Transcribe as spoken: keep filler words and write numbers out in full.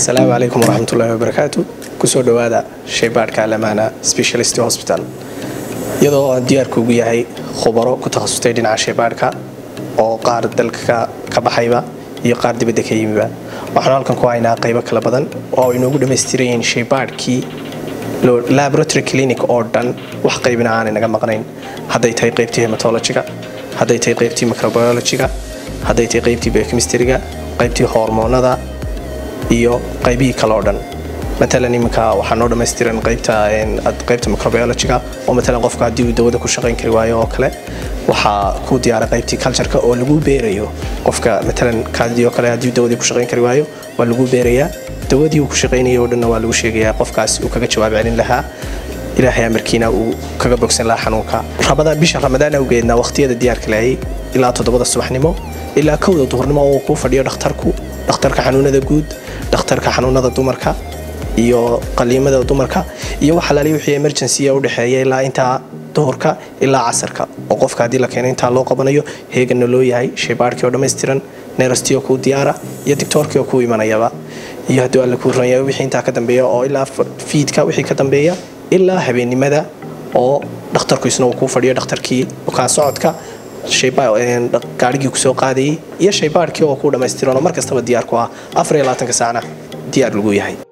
السلام عليكم ورحمة الله وبركاته. كسر دوادا شيبارك على معنا سبيشاليست هوسبيتال. يضع ديار كوجيهاي خبراء كتخصصين على شيبارك أو قارد دلك كبحيبة يقارد بدك يمبا. وحنا لكم كواينا قيبة كلا بدن أو إنه قد مسترين شيباركي لو لابراتوري كلينيك أوردن وحقيبنا عن نجمع قرين. هذا يتهي قيبتي هيماتولوجيكا، هذا يتهي قيبتي ميكروبيولوجيكا، هذا يتهي قيبتي بيوكيمستريكا، قيبتي هرمونادا iyo qaybihii kala oo dhan matalan imika waxaan noo dhameystiran qaybta een qaybta microbiology-ga oo matalan qofka hadii uu dawada ku shaqeyn kari waayo oo kale waxa ku diyaar qaybtii culture-ka oo lagu beerayo qofka matalan kaadiyo kale hadii dawada ku shaqeyn kari waayo waa lagu beerayaa dawadii uu ku shaqeynayo oo dhan waa lagu sheegayaa qofkaas uu kaga jawaab celin lahaa ilaahay amarkiina uu kaga bogsan lahaa xanuunka rabada bisha ramadaan awgeedna waqtiyada diyaarka lahayd ilaa toddobada subaxnimo ilaa kowda duhurnimo oo ku fadhiyo dhakhtarku dhakhtarka xanuunada guud dhakhtarka xanuunada dumarka iyo qaliimada dumarka iyo waxa la leeyahay emergency u dhaxeeya ilaa inta duhurka ilaa casarka oo qofka hadii la keenay inta loo qabanayo heegana loo yahay shaybaarkii oo dhameystiran neerastiyo ku diyaara iyo doctorkii oo ku imanayaba iyo hadii alla ku raayo wixii inta ka dambeeya oo ilaa feedka wixii ka dambeeya ilaa habeenimada oo dhakhtarku isna uu ku fadhiyo dhakhtarkii oo ka socodka shaybaar ee gaarigii ku soo qaaday iyo shaybaarkii oo ku dhameystiran oo markastaba diyaar ku ah afar iyo labaatan saacna diyaar lagu yahay.